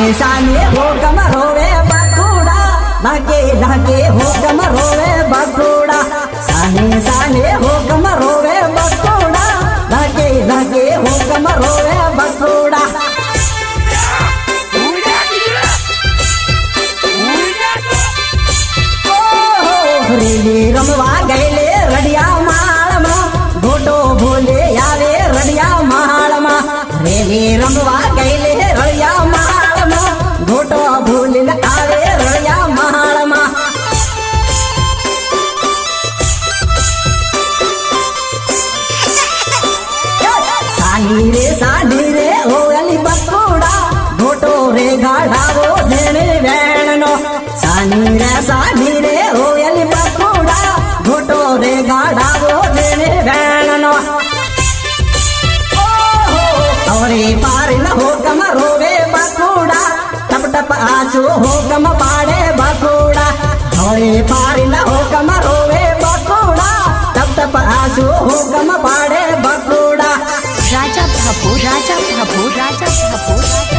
साने हो कम रोवे बकुड़ा लागे लागे हो कम रोवे बकुड़ा साने हो कम रोवे बकुड़ा लागे लागे हो कम रोवे बकुड़ा रेली रमवा गैले रडिया माल में घोटो भोले आवे रडिया माल में रेली रमवा गैले रडिया माल में घोटो भोले आवे रडिया माल में सानी रे ओ अली बकुड़ा घोटो रे गाढ़ावो देने वेणनो सानी रे ओ अली बकुड़ा घोटो रे गाढ़ावो देने वेणनो अवरे पार न हो कम रोवे बकुड़ा टप टप आंसू हो कम पाड़े बकुड़ा अवरे पार न हो कम रोवे बकुड़ा टप टप आंसू हो कम पाड़े बकुड़ा राजा भाभो राजा भाभो राजा भाभो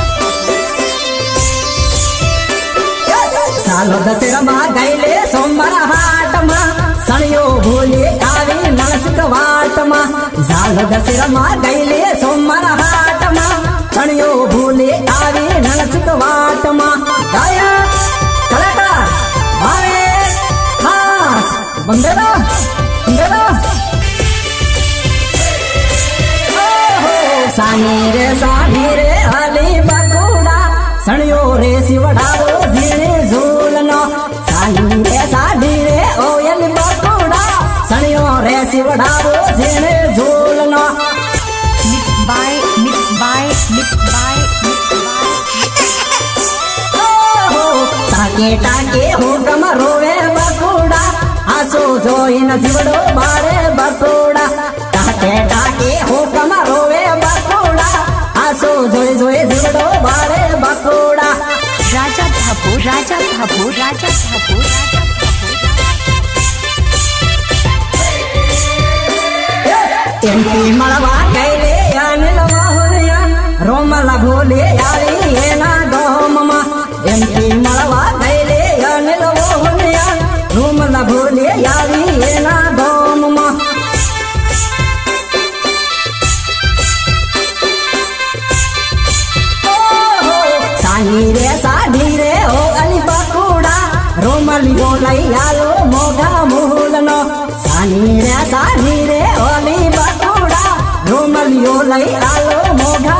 सालो दशरमा गैले सोमवार हाट में सणियो भोले आवे नरसिक वाट में सालो दशरमा गैले सोमवार हाट में सणियो भोले आवे नरसिक वाट में गायक कलाकार भावेश हाँ बंदेरा बंदेरा सानी रे हली बकुड़ा सणियो रे शिवड़ावो झीणे झूलनो सानी रे ओयल बकुड़ा सणियो रे शिवड़ावो झीणे झूलनो मिक्स बाय टाके टाके हो कम रोवे बकुड़ा आसो जोई न शिवड़ो बारे बकुड़ा टाके टाके हो कम रोवे बकुड़ा आसो जोई जोई शिवड़ो बारे बकुड़ा राजा भाभो राजा भाभो राजा भाभो एमपी मलवा कैले अनिल मोहनियन रोमला भोले यारी एना दोममा एमपी मलवा कैले अनिल मोहनियन रोमला भोले यारी एना दोममा सानी रे ओ अली बकुड़ा रोमली बोलाई आलो मोगा मूलनो सानी रे ओ अली बकुड़ा रोमली बोलाई आलो मोगा